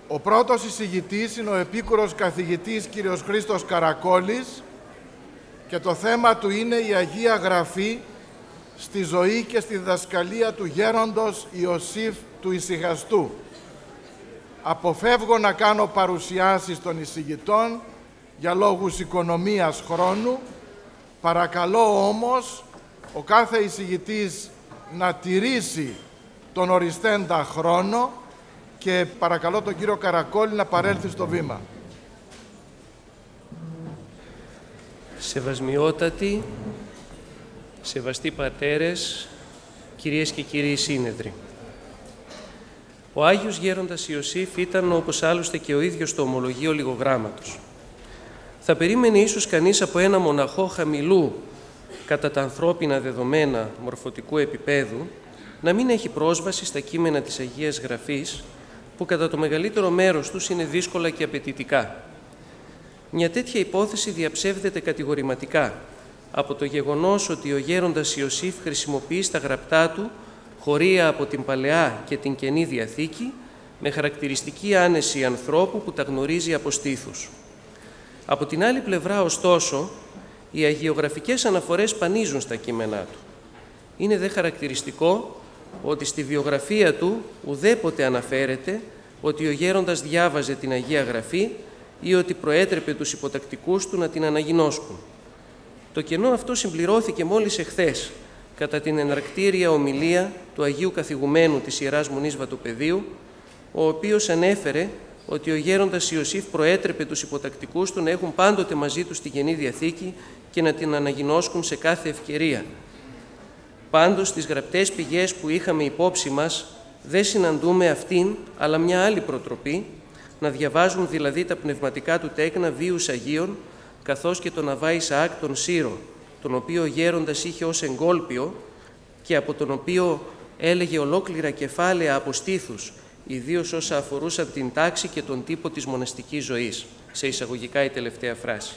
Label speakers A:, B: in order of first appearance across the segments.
A: Ο πρώτος εισηγητής είναι ο επίκουρος καθηγητής κ. Χρήστος Καρακόλης και το θέμα του είναι η Αγία Γραφή στη ζωή και στη διδασκαλία του γέροντος Ιωσήφ του Ησυχαστού. Αποφεύγω να κάνω παρουσιάσεις των εισηγητών για λόγους οικονομίας χρόνου. Παρακαλώ όμως ο κάθε εισηγητής να τηρήσει τον οριστέντα χρόνο και παρακαλώ τον κύριο Καρακόλη να παρέλθει στο βήμα.
B: Σεβασμιότατοι, σεβαστοί πατέρες, κυρίες και κύριοι σύνεδροι. Ο Άγιος Γέροντας Ιωσήφ ήταν, όπως άλλωστε και ο ίδιος το ομολογεί, ο λιγογράμματος. Θα περίμενε ίσως κανείς από ένα μοναχό χαμηλού κατά τα ανθρώπινα δεδομένα μορφωτικού επίπεδου να μην έχει πρόσβαση στα κείμενα της Αγίας Γραφής, που κατά το μεγαλύτερο μέρος τους είναι δύσκολα και απαιτητικά. Μια τέτοια υπόθεση διαψεύδεται κατηγορηματικά από το γεγονός ότι ο γέροντας Ιωσήφ χρησιμοποιεί στα γραπτά του χωρία από την Παλαιά και την Καινή Διαθήκη με χαρακτηριστική άνεση ανθρώπου που τα γνωρίζει από στήθους. Από την άλλη πλευρά, ωστόσο, οι αγιογραφικές αναφορές πανίζουν στα κείμενά του. Είναι δε χαρακτηριστικό ότι στη βιογραφία του ουδέποτε αναφέρεται ότι ο γέροντας διάβαζε την Αγία Γραφή ή ότι προέτρεπε τους υποτακτικούς του να την αναγινώσκουν. Το κενό αυτό συμπληρώθηκε μόλις εχθές κατά την εναρκτήρια ομιλία του Αγίου Καθηγουμένου της Ιεράς Μονής Βατοπεδίου, ο οποίος ανέφερε ότι ο γέροντας Ιωσήφ προέτρεπε τους υποτακτικούς του να έχουν πάντοτε μαζί τους τη Καινή Διαθήκη και να την αναγινώσκουν σε κάθε ευκαιρία. Πάντως, στις γραπτές πηγές που είχαμε υπόψη μας, δεν συναντούμε αυτήν, αλλά μια άλλη προτροπή, να διαβάζουν δηλαδή τα πνευματικά του τέκνα βίους Αγίων, καθώς και τον Αββά Ισαάκ τον Σύρο, τον οποίο ο γέροντας είχε ως εγκόλπιο και από τον οποίο έλεγε ολόκληρα κεφάλαια από στήθους, ιδίως όσα αφορούσαν την τάξη και τον τύπο της μοναστικής ζωής, σε εισαγωγικά η τελευταία φράση.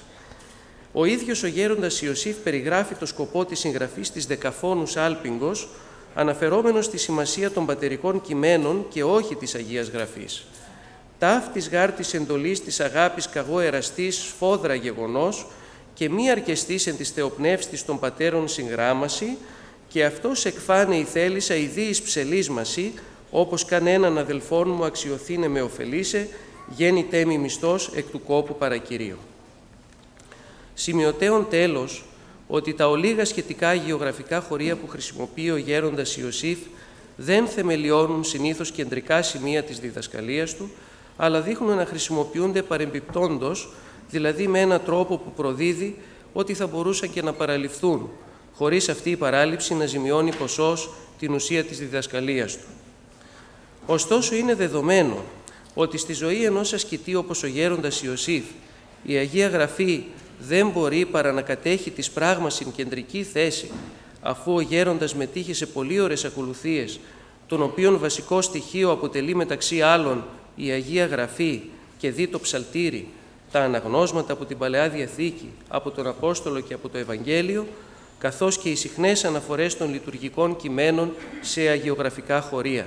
B: Ο ίδιος ο γέροντας Ιωσήφ περιγράφει το σκοπό της συγγραφής της Δεκαφώνους Άλπιγγος, αναφερόμενος στη σημασία των πατερικών κειμένων και όχι της Αγίας Γραφής. Ταύτης γάρ της εντολής της αγάπης καγώ εραστής σφόδρα γεγονός και μη αρκεστής εν της θεοπνεύστης των πατέρων συγγράμμαση και αυτός εκφάνε η θέλησα ιδίης ψελίσμαση, όπως κανέναν αδελφόν μου αξιωθήνε με ωφελήσε, γέννητέ μη μισθός εκ του κόπου παρακυρίου. Σημειωτέων τέλος ότι τα ολίγα σχετικά αγιογραφικά χωρία που χρησιμοποιεί ο γέροντας Ιωσήφ δεν θεμελιώνουν συνήθως κεντρικά σημεία της διδασκαλίας του, αλλά δείχνουν να χρησιμοποιούνται παρεμπιπτόντος, δηλαδή με έναν τρόπο που προδίδει ότι θα μπορούσαν και να παραληφθούν, χωρίς αυτή η παράληψη να ζημιώνει ποσός την ουσία της διδασκαλίας του. Ωστόσο, είναι δεδομένο ότι στη ζωή ενός ασκητή όπως ο γέροντας Ιωσήφ, η Αγία Γραφή δεν μπορεί παρά να κατέχει της πράγμασιν κεντρική θέση, αφού ο γέροντας μετήχε σε πολύ ωραίες ακολουθίες, των οποίων βασικό στοιχείο αποτελεί μεταξύ άλλων η Αγία Γραφή και δι' το ψαλτήρι, τα αναγνώσματα από την Παλαιά Διαθήκη, από τον Απόστολο και από το Ευαγγέλιο, καθώς και οι συχνές αναφορές των λειτουργικών κειμένων σε αγιογραφικά χωρία.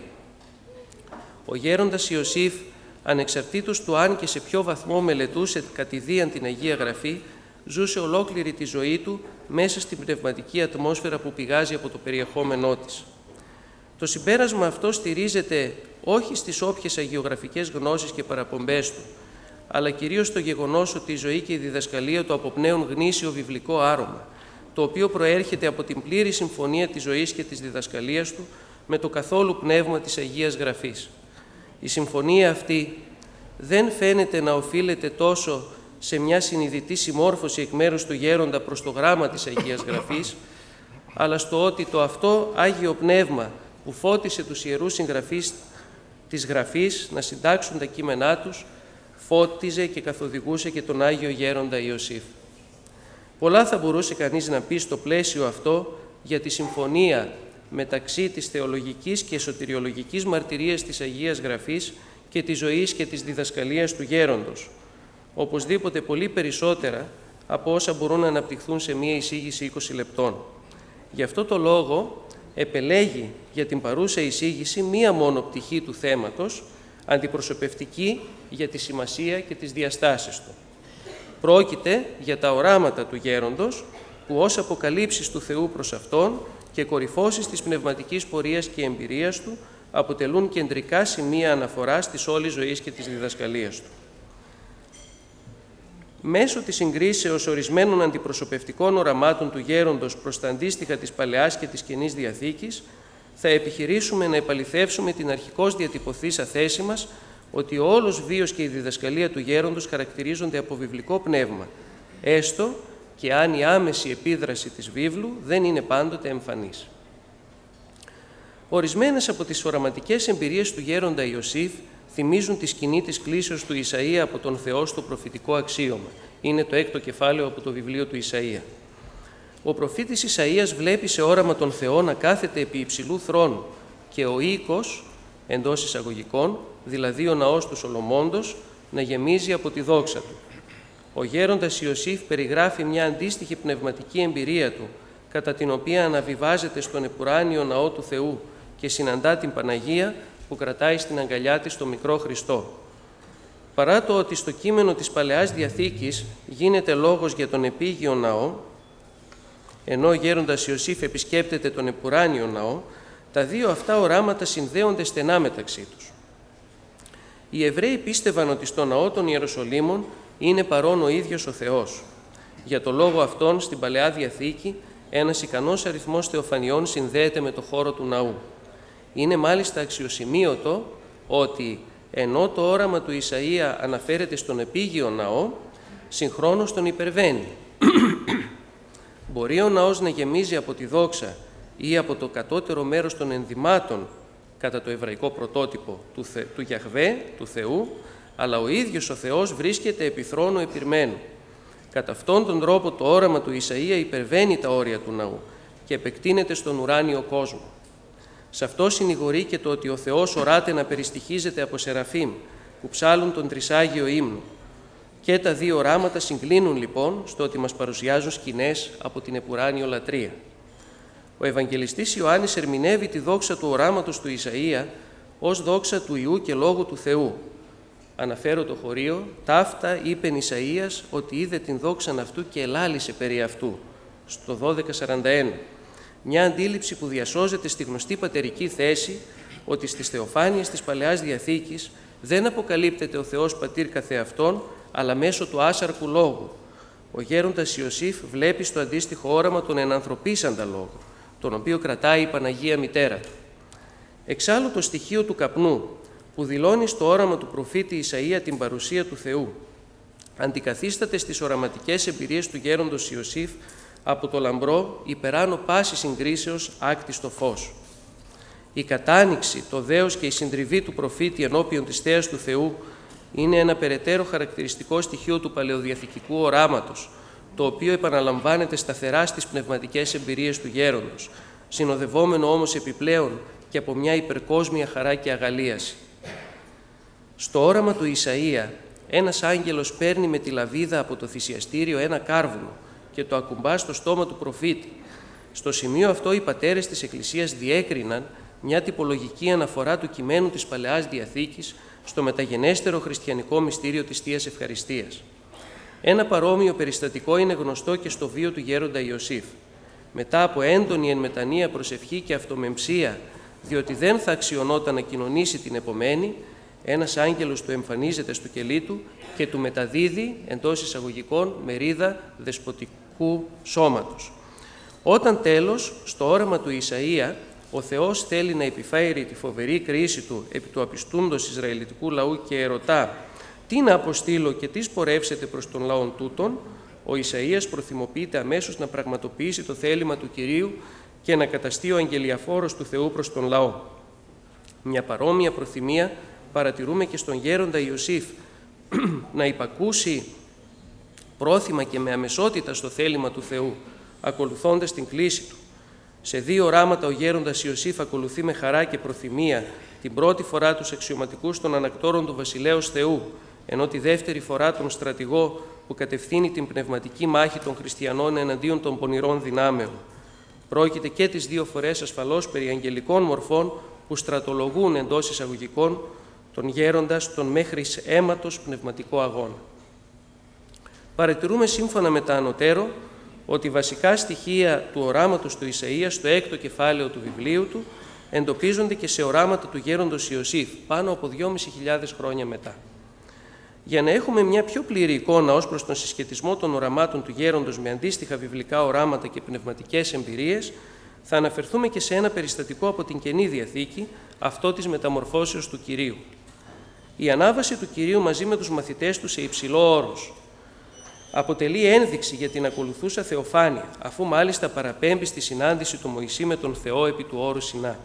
B: Ο γέροντας Ιωσήφ, ανεξαρτήτως του αν και σε ποιο βαθμό μελετούσε κατηδίαν την Αγία Γραφή, ζούσε ολόκληρη τη ζωή του μέσα στην πνευματική ατμόσφαιρα που πηγάζει από το περιεχόμενό της. Το συμπέρασμα αυτό στηρίζεται όχι στις όποιες αγιογραφικές γνώσεις και παραπομπές του, αλλά κυρίως στο γεγονός ότι η ζωή και η διδασκαλία του αποπνέουν γνήσιο βιβλικό άρωμα, το οποίο προέρχεται από την πλήρη συμφωνία της ζωής και της διδασκαλίας του με το καθόλου πνεύμα της Αγίας Γραφής. Η συμφωνία αυτή δεν φαίνεται να οφείλεται τόσο σε μια συνειδητή συμμόρφωση εκ μέρους του γέροντα προς το γράμμα της Αγίας Γραφής, αλλά στο ότι το αυτό Άγιο Πνεύμα που φώτισε τους ιερούς συγγραφείς της Γραφής να συντάξουν τα κείμενά τους, φώτιζε και καθοδηγούσε και τον Άγιο Γέροντα Ιωσήφ. Πολλά θα μπορούσε κανείς να πει στο πλαίσιο αυτό για τη συμφωνία μεταξύ της θεολογικής και σωτηριολογικής μαρτυρίας της Αγίας Γραφής και της ζωής και της διδασκαλίας του γέροντος. Οπωσδήποτε πολύ περισσότερα από όσα μπορούν να αναπτυχθούν σε μία εισήγηση 20 λεπτών. Γι' αυτό το λόγο επελέγει για την παρούσα εισήγηση μία μόνο πτυχή του θέματος, αντιπροσωπευτική για τη σημασία και τις διαστάσεις του. Πρόκειται για τα οράματα του γέροντος, που ως αποκαλύψεις του Θεού προς Αυτόν και κορυφώσεις της πνευματικής πορείας και εμπειρίας του αποτελούν κεντρικά σημεία αναφοράς της όλης ζωής και της διδασκαλίας του. Μέσω της συγκρίσεως ορισμένων αντιπροσωπευτικών οραμάτων του γέροντος προς τα αντίστοιχα της Παλαιάς και της Καινής Διαθήκης, θα επιχειρήσουμε να επαληθεύσουμε την αρχικώς διατυπωθήσα θέση μας ότι ο όλος βίος και η διδασκαλία του γέροντος χαρακτηρίζονται από βιβλικό πνεύμα, έστω και αν η άμεση επίδραση της βίβλου δεν είναι πάντοτε εμφανής. Ορισμένες από τις οραματικές εμπειρίες του γέροντα Ιωσήφ θυμίζουν τη σκηνή της κλήσεως του Ισαΐα από τον Θεό στο προφητικό αξίωμα. Είναι το 6ο κεφάλαιο από το βιβλίο του Ισαΐα. Ο προφήτης Ισαΐας βλέπει σε όραμα τον Θεό να κάθεται επί υψηλού θρόνου και ο οίκος, εντός εισαγωγικών, δηλαδή ο ναός του Σολομώντος, να γεμίζει από τη δόξα του. Ο γέροντας Ιωσήφ περιγράφει μια αντίστοιχη πνευματική εμπειρία του, κατά την οποία αναβιβάζεται στον επουράνιο ναό του Θεού και συναντά την Παναγία που κρατάει στην αγκαλιά της το μικρό Χριστό. Παρά το ότι στο κείμενο της Παλαιάς Διαθήκης γίνεται λόγος για τον επίγειο ναό, ενώ ο γέροντας Ιωσήφ επισκέπτεται τον επουράνιο ναό, τα δύο αυτά οράματα συνδέονται στενά μεταξύ τους. Οι Εβραίοι πίστευαν ότι στο ναό των Ιεροσολύμων είναι παρόν ο ίδιος ο Θεός. Για το λόγο αυτόν, στην Παλαιά Διαθήκη, ένας ικανός αριθμός θεοφανιών συνδέεται με το χώρο του ναού. Είναι μάλιστα αξιοσημείωτο ότι, ενώ το όραμα του Ισαΐα αναφέρεται στον επίγειο ναό, συγχρόνως τον υπερβαίνει. Μπορεί ο ναός να γεμίζει από τη δόξα ή από το κατώτερο μέρος των ενδυμάτων, κατά το εβραϊκό πρωτότυπο του Γιαχβέ, του Θεού, αλλά ο ίδιος ο Θεός βρίσκεται επί θρόνου επιρμένου. Κατά αυτόν τον τρόπο το όραμα του Ισαΐα υπερβαίνει τα όρια του ναού και επεκτείνεται στον ουράνιο κόσμο. Σε αυτό συνηγορεί και το ότι ο Θεός οράται να περιστοιχίζεται από σεραφείμ που ψάλουν τον τρισάγιο ύμνο. Και τα δύο οράματα συγκλίνουν λοιπόν στο ότι μας παρουσιάζουν σκηνές από την επουράνιο λατρεία. Ο Ευαγγελιστής Ιωάννης ερμηνεύει τη δόξα του οράματος του Ισαΐα ως δόξα του Υιού και Λόγου του Θεού. Αναφέρω το χωρίο, ταύτα είπεν Ισαΐας ότι είδε την δόξαν αυτού και ελάλησε περί αυτού, στο 12:41. Μια αντίληψη που διασώζεται στη γνωστή πατερική θέση ότι στις θεοφάνειες της Παλαιάς Διαθήκης δεν αποκαλύπτεται ο Θεός Πατήρ καθεαυτόν, αλλά μέσω του άσαρκου λόγου. Ο γέροντας Ιωσήφ βλέπει στο αντίστοιχο όραμα τον ενανθρωπίσαντα λόγο, τον οποίο κρατάει η Παναγία Μητέρα του. Εξάλλου το στοιχείο του καπνού, που δηλώνει στο όραμα του προφήτη Ισαΐα την παρουσία του Θεού, αντικαθίσταται στις οραματικές εμπειρίες του γέροντος Ιωσήφ από το λαμπρό υπεράνω πάση συγκρίσεως άκτιστο φως. Η κατάνοιξη, το δέος και η συντριβή του προφήτη ενώπιον της θέας του Θεού είναι ένα περαιτέρω χαρακτηριστικό στοιχείο του παλαιοδιαθηκικού οράματος, το οποίο επαναλαμβάνεται σταθερά στις πνευματικές εμπειρίες του γέροντος, συνοδευόμενο όμως επιπλέον και από μια υπερκόσμια χαρά και αγαλίαση. Στο όραμα του Ισαΐα, ένας άγγελος παίρνει με τη λαβίδα από το θυσιαστήριο ένα κάρβουνο και το ακουμπά στο στόμα του προφήτη. Στο σημείο αυτό οι πατέρες της Εκκλησίας διέκριναν μια τυπολογική αναφορά του κειμένου της Παλαιάς Διαθήκης στο μεταγενέστερο χριστιανικό μυστήριο της Θείας Ευχαριστίας. Ένα παρόμοιο περιστατικό είναι γνωστό και στο βίο του γέροντα Ιωσήφ. Μετά από έντονη εν μετανία προσευχή και αυτομεμψία, διότι δεν θα αξιωνόταν να κοινωνήσει την επομένη, ένας άγγελος του εμφανίζεται στο κελί του και του μεταδίδει, εντός εισαγωγικών, μερίδα δεσποτικού σώματος. Όταν τέλος, στο όραμα του Ισαΐα, ο Θεός θέλει να επιφέρει τη φοβερή κρίση του επί του απιστούντος Ισραηλιτικού λαού και ερωτά «Τι να αποστείλω και τι σπορεύσετε προς τον λαόν τούτον», ο Ισαΐας προθυμοποιείται αμέσως να πραγματοποιήσει το θέλημα του Κυρίου και να καταστεί ο αγγελιαφόρος του Θεού προς τον λαό. Μια παρόμοια προθυμία παρατηρούμε και στον γέροντα Ιωσήφ να υπακούσει πρόθυμα και με αμεσότητα στο θέλημα του Θεού, ακολουθώντας την κλίση του. Σε δύο οράματα ο γέροντας Ιωσήφ ακολουθεί με χαρά και προθυμία την πρώτη φορά τους αξιωματικούς των ανακτόρων του βασιλέως Θεού, ενώ τη δεύτερη φορά τον στρατηγό που κατευθύνει την πνευματική μάχη των χριστιανών εναντίον των πονηρών δυνάμεων. Πρόκειται και τις δύο φορές ασφαλώς περί αγγελικών μορφών που στρατολογούν εντός εισαγωγικών τον γέροντα στον μέχρι αίματος πνευματικό αγώνα. Παρατηρούμε σύμφωνα με τα ανωτέρω ότι βασικά στοιχεία του οράματος του Ισαΐα στο 6ο κεφάλαιο του βιβλίου του εντοπίζονται και σε οράματα του γέροντος Ιωσήφ, πάνω από 2.500 χρόνια μετά. Για να έχουμε μια πιο πλήρη εικόνα ως προς τον συσχετισμό των οραμάτων του γέροντος με αντίστοιχα βιβλικά οράματα και πνευματικές εμπειρίες, θα αναφερθούμε και σε ένα περιστατικό από την Καινή Διαθήκη, αυτό της μεταμορφώσεως του Κυρίου. Η ανάβαση του Κυρίου μαζί με τους μαθητές του σε υψηλό όρος αποτελεί ένδειξη για την ακολουθούσα θεοφάνεια, αφού μάλιστα παραπέμπει στη συνάντηση του Μωυσή με τον Θεό επί του όρου Σινά.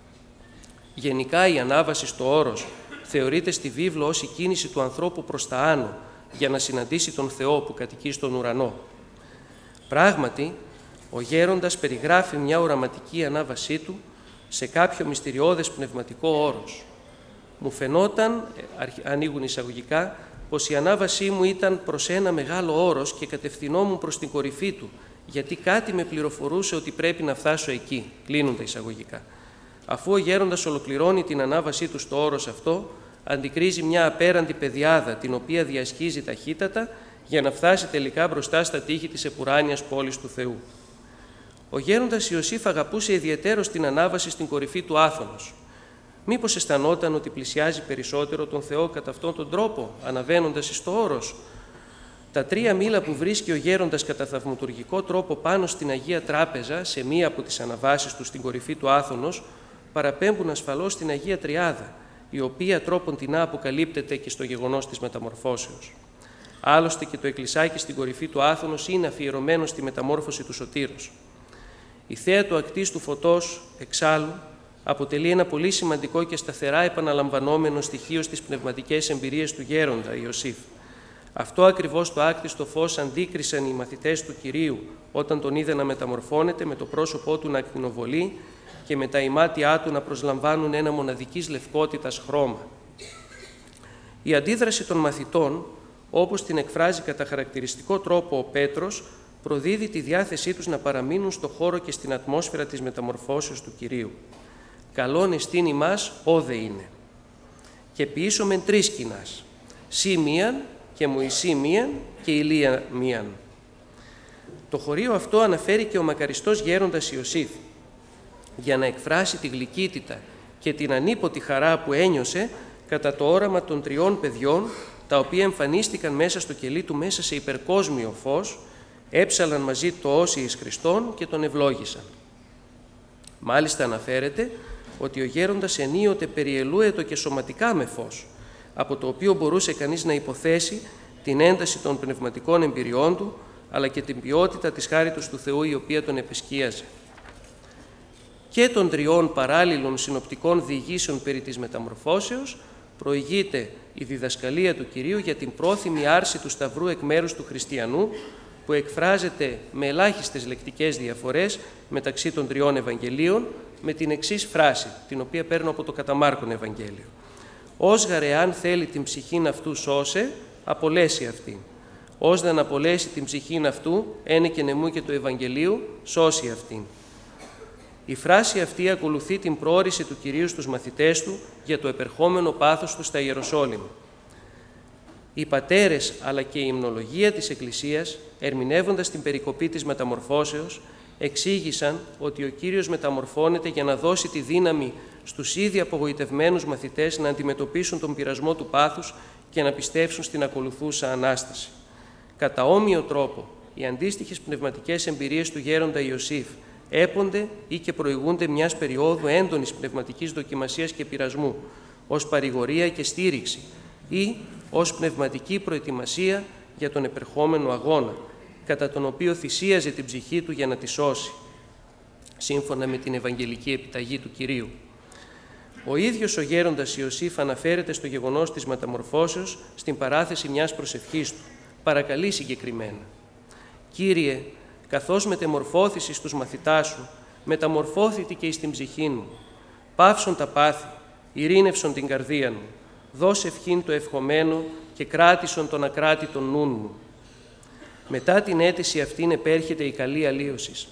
B: Γενικά η ανάβαση στο όρος θεωρείται στη βίβλο ως η κίνηση του ανθρώπου προς τα άνω για να συναντήσει τον Θεό που κατοικεί στον ουρανό. Πράγματι, ο γέροντας περιγράφει μια οραματική ανάβασή του σε κάποιο μυστηριώδες πνευματικό όρος. Μου φαινόταν, ανοίγουν εισαγωγικά, πως η ανάβασή μου ήταν προς ένα μεγάλο όρος και κατευθυνόμουν προς την κορυφή του, γιατί κάτι με πληροφορούσε ότι πρέπει να φτάσω εκεί, κλείνουν τα εισαγωγικά. Αφού ο γέροντας ολοκληρώνει την ανάβασή του στο όρος αυτό, αντικρίζει μια απέραντη πεδιάδα, την οποία διασχίζει ταχύτατα για να φτάσει τελικά μπροστά στα τείχη της επουράνιας πόλης του Θεού. Ο γέροντας Ιωσήφ αγαπούσε ιδιαιτέρως την ανάβαση στην κορυφή του Άθωνος. Μήπως αισθανόταν ότι πλησιάζει περισσότερο τον Θεό κατά αυτόν τον τρόπο, αναβαίνοντας στο όρος? Τα 3 μήλα που βρίσκει ο γέροντας κατά θαυματουργικό τρόπο πάνω στην Αγία Τράπεζα, σε μία από τις αναβάσεις του στην κορυφή του Άθωνος, παραπέμπουν ασφαλώς στην Αγία Τριάδα, η οποία τρόποντινά αποκαλύπτεται και στο γεγονός της μεταμορφώσεως. Άλλωστε και το εκκλησάκι στην κορυφή του Άθωνος είναι αφιερωμένο στη μεταμόρφωση του Σωτήρος. Η θέα του ακτής του φωτός, εξάλλου, αποτελεί ένα πολύ σημαντικό και σταθερά επαναλαμβανόμενο στοιχείο στις πνευματικές εμπειρίες του γέροντα Ιωσήφ. Αυτό ακριβώς το άκτιστο φως αντίκρισαν οι μαθητές του Κυρίου όταν τον είδε να μεταμορφώνεται, με το πρόσωπό του να ακτινοβολεί και με τα ημάτια του να προσλαμβάνουν ένα μοναδικής λευκότητας χρώμα. Η αντίδραση των μαθητών, όπως την εκφράζει κατά χαρακτηριστικό τρόπο ο Πέτρος, προδίδει τη διάθεσή τους να παραμείνουν στο χώρο και στην ατμόσφαιρα της μεταμορφώσεως του Κυρίου. «Καλόν εστίν ημάς, όδε είναι. Και ποιήσομεν 3 κοινάς, σύ μίαν και Μωυσή μίαν και Ηλία μίαν». Το χωρίο αυτό αναφέρει και ο μακαριστός γέροντας Ιωσήφ, για να εκφράσει τη γλυκύτητα και την ανίποτη χαρά που ένιωσε κατά το όραμα των 3 παιδιών, τα οποία εμφανίστηκαν μέσα στο κελί του μέσα σε υπερκόσμιο φως, έψαλαν μαζί το όσοι εις Χριστόν και τον ευλόγησαν. Μάλιστα αναφέρεται ότι ο γέροντας ενίοτε περιελούετο και σωματικά με φως, από το οποίο μπορούσε κανείς να υποθέσει την ένταση των πνευματικών εμπειριών του, αλλά και την ποιότητα της χάριτος του Θεού η οποία τον επεσκίαζε. Και των 3 παράλληλων συνοπτικών διηγήσεων περί της μεταμορφώσεως προηγείται η διδασκαλία του Κυρίου για την πρόθυμη άρση του Σταυρού εκ μέρους του χριστιανού, που εκφράζεται με ελάχιστες λεκτικές διαφορές μεταξύ των 3 Ευαγγελίων, με την εξής φράση, την οποία παίρνω από το κατά Μάρκον Ευαγγέλιο. «Ως γαρ εάν θέλει την ψυχήν αυτού σώσε, απολέσει αυτήν. Ως δεν απολέσει την ψυχήν αυτού, ένε και νεμού και του Ευαγγελίου, σώσει αυτήν». Η φράση αυτή ακολουθεί την προώρηση του Κυρίου στους μαθητές του για το επερχόμενο πάθος του στα Ιεροσόλυμ. Οι πατέρες αλλά και η υμνολογία της Εκκλησίας, ερμηνεύοντας την περικοπή της μεταμορφώσεως, εξήγησαν ότι ο Κύριος μεταμορφώνεται για να δώσει τη δύναμη στους ήδη απογοητευμένους μαθητές να αντιμετωπίσουν τον πειρασμό του πάθους και να πιστέψουν στην ακολουθούσα Ανάσταση. Κατά όμοιο τρόπο, οι αντίστοιχες πνευματικές εμπειρίες του γέροντα Ιωσήφ έπονται ή και προηγούνται μιας περίοδου έντονης πνευματικής δοκιμασίας και πειρασμού, ως παρηγορία και στήριξη ή ως πνευματική προετοιμασία για τον επερχόμενο αγώνα, κατά τον οποίο θυσίαζε την ψυχή του για να τη σώσει, σύμφωνα με την Ευαγγελική επιταγή του Κυρίου. Ο ίδιος ο γέροντας Ιωσήφ αναφέρεται στο γεγονός της μεταμορφώσεως στην παράθεση μιας προσευχής του. Παρακαλεί συγκεκριμένα: «Κύριε, καθώς μετεμορφώθησης στους μαθητάς σου, μεταμορφώθητη και εις την ψυχήν μου. Πάυσον τα πάθη, ειρήνευσον την καρδία μου, δώσε ευχήν το ευχομένο και κράτησον τον ακράτητον νουν μου». Μετά την αίτηση αυτήν επέρχεται η καλή αλλίωσης.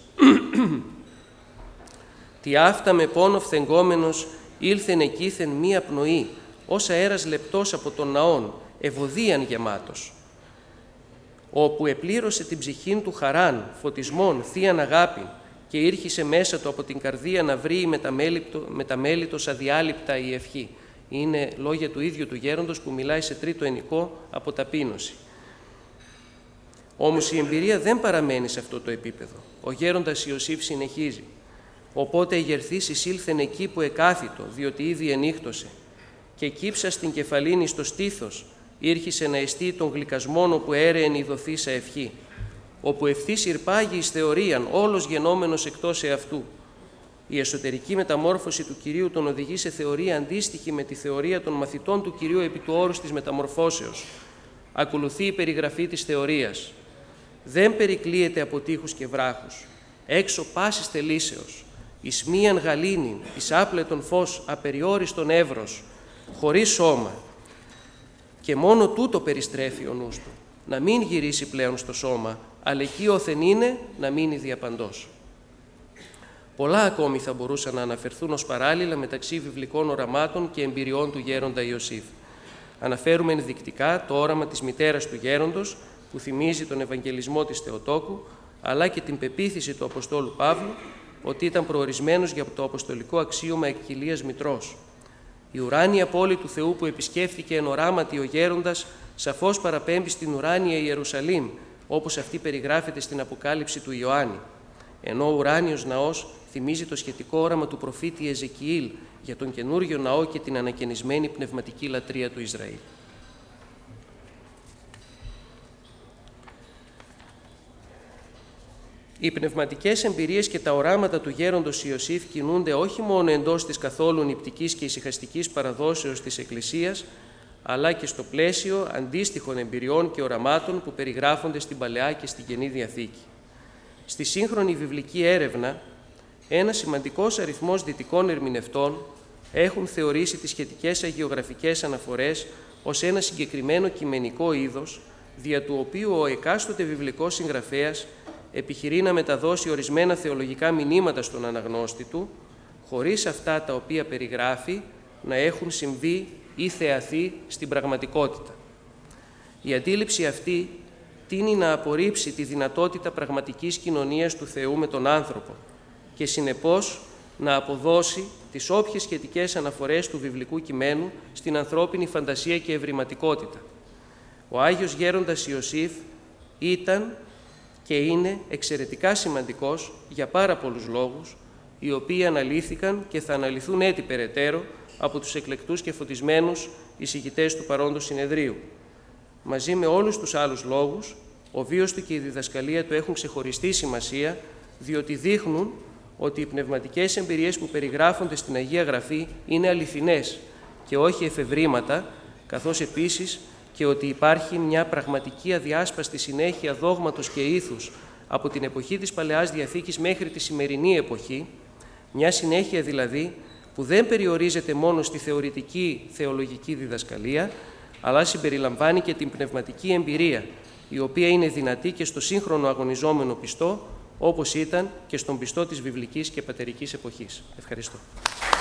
B: «Τι αυτά με πόνο φθεγγόμενος ήλθεν εκείθεν μία πνοή, ως αέρας λεπτός από τον ναόν, ευωδίαν γεμάτος, όπου επλήρωσε την ψυχήν του χαράν, φωτισμών, θείαν αγάπη και ήρχισε μέσα του από την καρδία να βρει μεταμέλητος αδιάλειπτα η ευχή. Είναι λόγια του ίδιου του γέροντος που μιλάει σε τρίτο ενικό από ταπείνωση. Όμως η εμπειρία δεν παραμένει σε αυτό το επίπεδο. Ο γέροντας Ιωσήφ συνεχίζει. Οπότε ηγερθής εισήλθεν εκεί που εκάθιτο, διότι ήδη ενύχτωσε, και κύψα στην κεφαλήνη στο στήθος, ήρχισε να εστί τον γλυκασμόν όπου έρεεν η δοθήσα ευχή, όπου ευθύς ηρπάγει εις θεωρίαν, όλος γενόμενος εκτός εαυτού. Η εσωτερική μεταμόρφωση του Κυρίου τον οδηγεί σε θεωρία αντίστοιχη με τη θεωρία των μαθητών του Κυρίου επί του όρους της μεταμορφώσεως. Ακολουθεί η περιγραφή της θεωρίας. Δεν περικλείεται από τείχους και βράχους, έξω πάσης τελήσεως, εις μίαν γαλήνην, εις άπλετον φως, απεριόριστον εύρος, χωρίς σώμα. Και μόνο τούτο περιστρέφει ο νους του, να μην γυρίσει πλέον στο σώμα, αλλά εκεί όθεν είναι να μείνει διαπαντός. Πολλά ακόμη θα μπορούσαν να αναφερθούν ως παράλληλα μεταξύ βιβλικών οραμάτων και εμπειριών του γέροντα Ιωσήφ. Αναφέρουμε ενδεικτικά το όραμα της μητέρας του γέροντος, που θυμίζει τον Ευαγγελισμό της Θεοτόκου, αλλά και την πεποίθηση του Αποστόλου Παύλου ότι ήταν προορισμένος για το αποστολικό αξίωμα εκκυλίας μητρός. Η ουράνια πόλη του Θεού που επισκέφθηκε εν οράματι ο γέροντας σαφώς παραπέμπει στην ουράνια Ιερουσαλήμ, όπως αυτή περιγράφεται στην Αποκάλυψη του Ιωάννη, ενώ ο ουράνιος ναός θυμίζει το σχετικό όραμα του προφήτη Εζεκιήλ για τον καινούριο ναό και την ανακαινισμένη πνευματική λατρεία του Ισραήλ. Οι πνευματικές εμπειρίες και τα οράματα του γέροντος Ιωσήφ κινούνται όχι μόνο εντός της καθόλου νηπτικής και ησυχαστικής παραδόσεως της Εκκλησίας, αλλά και στο πλαίσιο αντίστοιχων εμπειριών και οραμάτων που περιγράφονται στην Παλαιά και στην Καινή Διαθήκη. Στη σύγχρονη βιβλική έρευνα, ένα σημαντικός αριθμός δυτικών ερμηνευτών έχουν θεωρήσει τις σχετικές αγιογραφικές αναφορές ως ένα συγκεκριμένο κειμενικό είδος, δια του οποίου ο εκάστοτε βιβλικός συγγραφέας επιχειρεί να μεταδώσει ορισμένα θεολογικά μηνύματα στον αναγνώστη του, χωρίς αυτά τα οποία περιγράφει να έχουν συμβεί ή θεαθεί στην πραγματικότητα. Η αντίληψη αυτή τείνει να απορρίψει τη δυνατότητα πραγματικής κοινωνίας του Θεού με τον άνθρωπο και συνεπώς να αποδώσει τις όποιες σχετικές αναφορές του βιβλικού κειμένου στην ανθρώπινη φαντασία και ευρηματικότητα. Ο Άγιος Γέροντας Ιωσήφ ήταν και είναι εξαιρετικά σημαντικός για πάρα πολλούς λόγους, οι οποίοι αναλύθηκαν και θα αναλυθούν έτη περαιτέρω από τους εκλεκτούς και φωτισμένους εισηγητές του παρόντος συνεδρίου. Μαζί με όλους τους άλλους λόγους, ο βίος του και η διδασκαλία του έχουν ξεχωριστή σημασία, διότι δείχνουν ότι οι πνευματικές εμπειρίες που περιγράφονται στην Αγία Γραφή είναι αληθινές και όχι εφευρήματα, καθώς επίσης και ότι υπάρχει μια πραγματική αδιάσπαστη συνέχεια δόγματος και ήθους από την εποχή της Παλαιάς Διαθήκης μέχρι τη σημερινή εποχή, μια συνέχεια δηλαδή που δεν περιορίζεται μόνο στη θεωρητική θεολογική διδασκαλία, αλλά συμπεριλαμβάνει και την πνευματική εμπειρία, η οποία είναι δυνατή και στο σύγχρονο αγωνιζόμενο πιστό, όπως ήταν και στον πιστό της βιβλικής και πατερικής εποχής. Ευχαριστώ.